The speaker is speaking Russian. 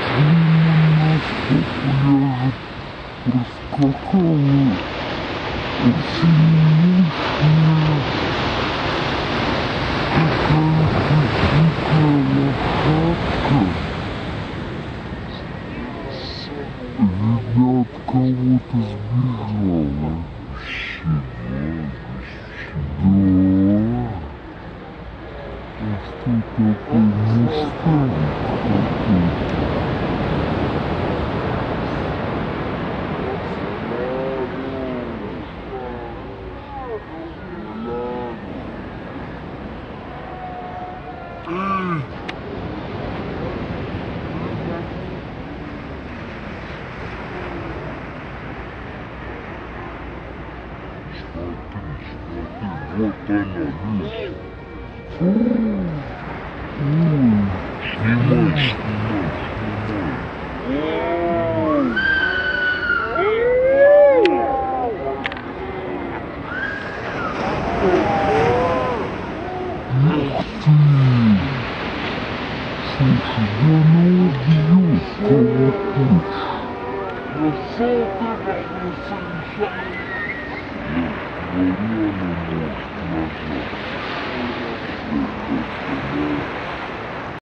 на пляже проскакала очень мощная какая-то дикая лошадка. Видно, от кого-то сбежала. Да. А что такое мустанг какой-то? Вот она, видишь? Снимай. Ух ты! Слушай, да она убьет кого хочешь. Я сам тебя не говорю, она может нажать.